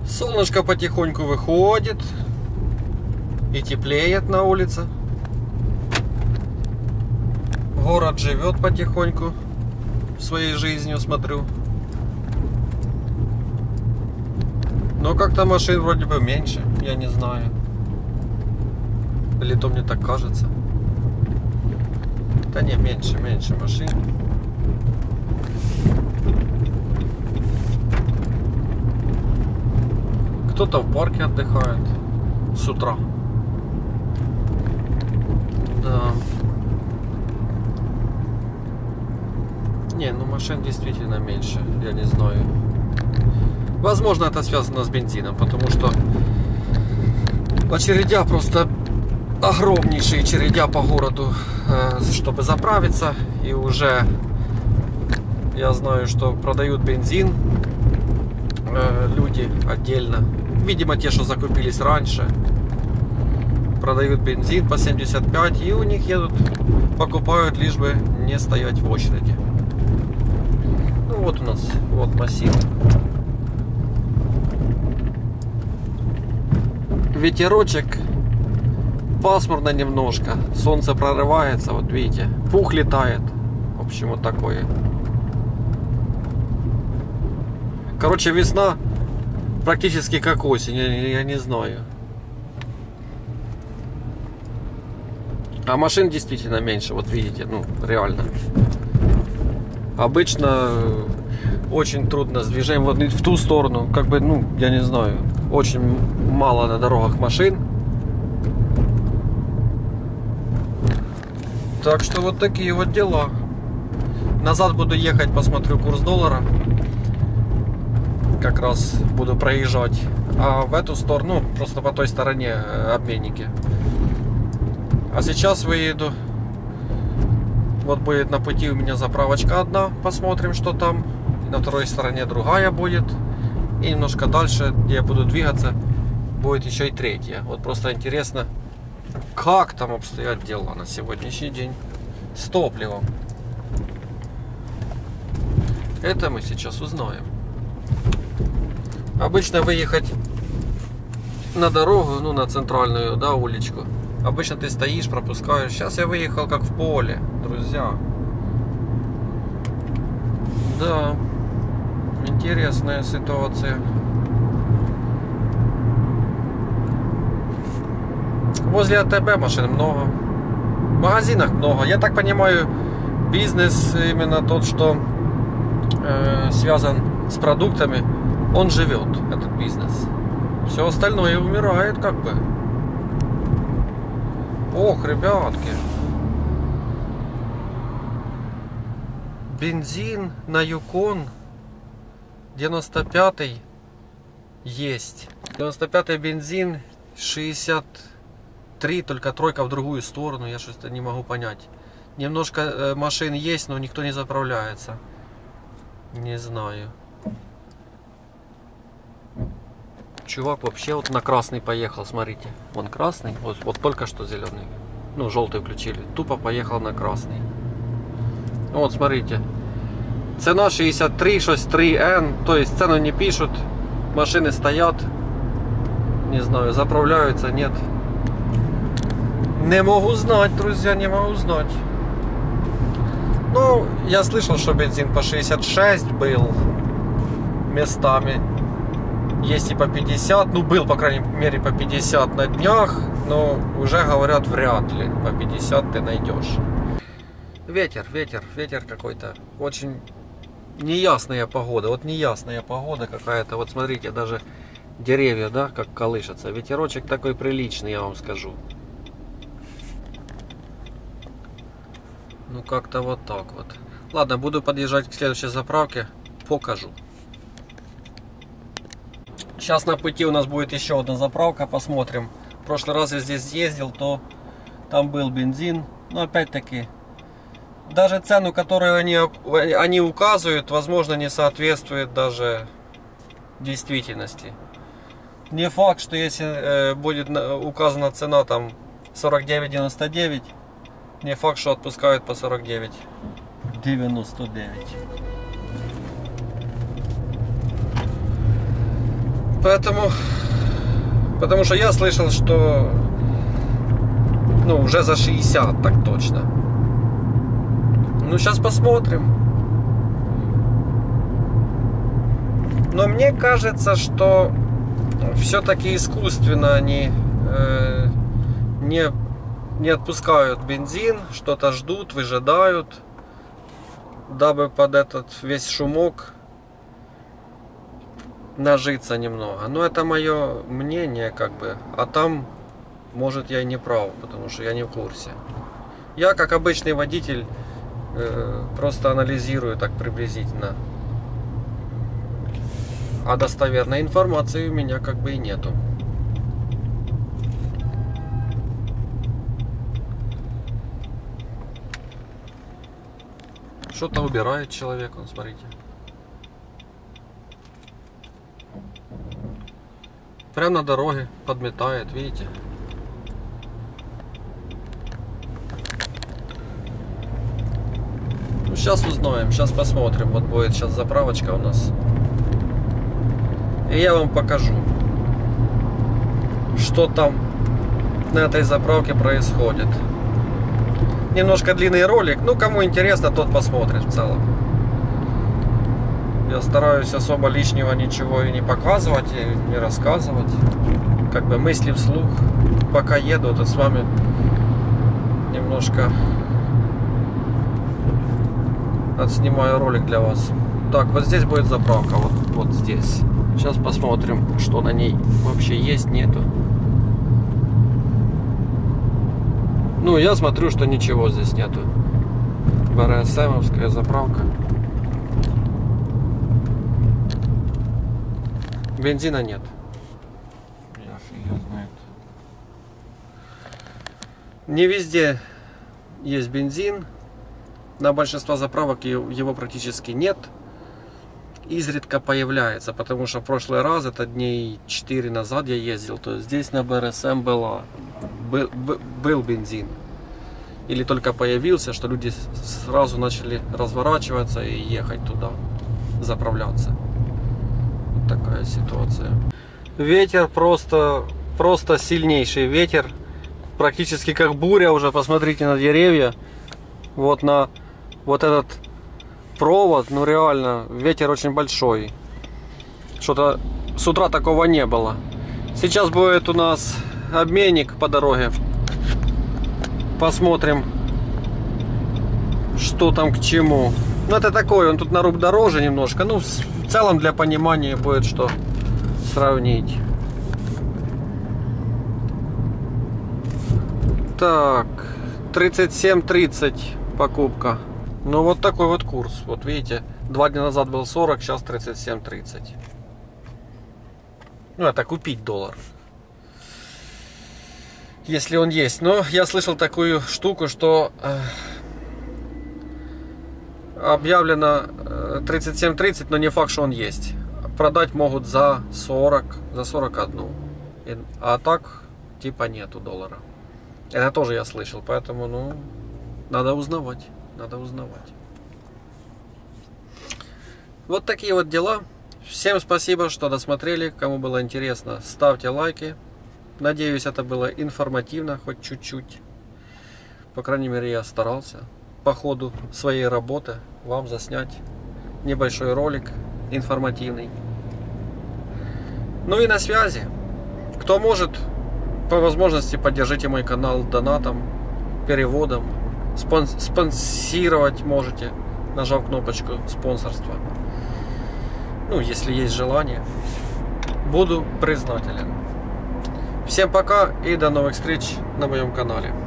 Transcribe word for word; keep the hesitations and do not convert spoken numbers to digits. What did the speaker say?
Солнышко потихоньку выходит. И теплеет на улице. Город живет потихоньку своей жизнью, смотрю. Но как-то машин вроде бы меньше, я не знаю. Или то мне так кажется. Да не, меньше, меньше машин. Кто-то в парке отдыхает с утра. Да. Не, ну машин действительно меньше, я не знаю. Возможно, это связано с бензином, потому что очередя просто огромнейшие очередя по городу, чтобы заправиться. И уже я знаю, что продают бензин люди отдельно. Видимо, те, что закупились раньше, продают бензин по семьдесят пять, и у них едут, покупают, лишь бы не стоять в очереди. Ну вот у нас, вот массив. Ветерочек, пасмурно немножко, солнце прорывается, вот видите, пух летает. В общем, вот такое. Короче, весна практически как осень, я, я не знаю. А машин действительно меньше, вот видите, ну реально. Обычно очень трудно с движением в, в ту сторону, как бы, ну, я не знаю, очень мало на дорогах машин. Так что вот такие вот дела. Назад буду ехать, посмотрю курс доллара. Как раз буду проезжать. А в эту сторону, ну, просто по той стороне обменники. А сейчас выеду. Вот будет на пути у меня заправочка одна. Посмотрим, что там. И на второй стороне другая будет. И немножко дальше, где я буду двигаться, будет еще и третья. Вот просто интересно, как там обстоят дела на сегодняшний день с топливом. Это мы сейчас узнаем. Обычно выехать на дорогу, ну на центральную, да, уличку. Обычно ты стоишь, пропускаешь. Сейчас я выехал как в поле, друзья. Да, интересная ситуация. Возле АТБ машин много. В магазинах много. Я так понимаю, бизнес именно тот, что э, связан с продуктами, он живет, этот бизнес. Все остальное умирает как бы. Ох, ребятки. Бензин на Юкон девяносто пятый есть. девяносто пятый бензин, шестьдесят три, только тройка в другую сторону. Я что-то не могу понять. Немножко машин есть, но никто не заправляется. Не знаю. Чувак вообще вот на красный поехал, смотрите. Вон красный, вот, вот только что зеленый. Ну, желтый включили. Тупо поехал на красный. Вот, смотрите. Цена шестьдесят три шестьдесят три эн. То есть цену не пишут. Машины стоят. Не знаю, заправляются, нет. Не могу знать, друзья, не могу знать. Ну, я слышал, что бензин по шестьдесят шесть был местами. Есть и по пятьдесят, ну был, по крайней мере, по пятьдесят на днях, но уже говорят, вряд ли по пятьдесят ты найдешь. Ветер, ветер, ветер какой-то. Очень неясная погода, вот неясная погода какая-то. Вот смотрите, даже деревья, да, как колышутся. Ветерочек такой приличный, я вам скажу. Ну как-то вот так вот. Ладно, буду подъезжать к следующей заправке, покажу. Сейчас на пути у нас будет еще одна заправка, посмотрим. В прошлый раз я здесь ездил, то там был бензин. Но опять-таки, даже цену, которую они, они указывают, возможно, не соответствует даже действительности. Не факт, что если э, будет указана цена там сорок девять девяносто девять, не факт, что отпускают по сорок девять девяносто девять. Поэтому, потому что я слышал, что ну уже за шестьдесят, так точно. Ну сейчас посмотрим. Но мне кажется, что все-таки искусственно они э, не, не отпускают бензин, что-то ждут, выжидают, дабы под этот весь шумок нажиться немного. Но это мое мнение, как бы. А там, может, я и не прав, потому что я не в курсе. Я, как обычный водитель, э, просто анализирую так приблизительно. А достоверной информации у меня как бы и нету. Что-то убирает человек, он, смотрите. Прямо на дороге подметает, видите? Ну, сейчас узнаем, сейчас посмотрим. Вот будет сейчас заправочка у нас. И я вам покажу, что там на этой заправке происходит. Немножко длинный ролик. Ну, кому интересно, тот посмотрит в целом. Я стараюсь особо лишнего ничего и не показывать, и не рассказывать. Как бы мысли вслух. Пока еду, то с вами немножко отснимаю ролик для вас. Так, вот здесь будет заправка. Вот, вот здесь. Сейчас посмотрим, что на ней вообще есть, нету. Ну, я смотрю, что ничего здесь нету. БРСМовская заправка. Бензина нет. Я фиг знает. Не везде есть бензин. На большинство заправок его практически нет. Изредка появляется, потому что в прошлый раз, это дней четыре назад я ездил, то здесь на БРСМ была, был, был бензин. Или только появился, что люди сразу начали разворачиваться и ехать туда, заправляться. Вот такая ситуация. Ветер просто, просто сильнейший ветер, практически как буря уже. Посмотрите на деревья, вот на вот этот провод, ну реально, ветер очень большой. Что-то с утра такого не было. Сейчас будет у нас обменник по дороге. Посмотрим, что там к чему. Ну это такой, он тут на руб дороже немножко. Ну в целом для понимания будет что сравнить. Так, тридцать семь тридцать покупка. Ну вот такой вот курс. Вот видите, два дня назад был сорок, сейчас тридцать семь тридцать. Ну это купить доллар, если он есть. Но я слышал такую штуку, что э, объявлено э, тридцать семь тридцать, но не факт, что он есть. Продать могут за сорок, за сорок один. И, а так типа нету доллара. Это тоже я слышал, поэтому ну надо узнавать. Надо узнавать. Вот такие вот дела. Всем спасибо, что досмотрели. Кому было интересно, ставьте лайки. Надеюсь, это было информативно, хоть чуть-чуть. По крайней мере, я старался по ходу своей работы вам заснять небольшой ролик информативный. Ну и на связи. Кто может, по возможности поддержите мой канал донатом, переводом. Спон- спонсировать можете, нажав кнопочку спонсорства. Ну, если есть желание. Буду признателен. Всем пока и до новых встреч на моем канале.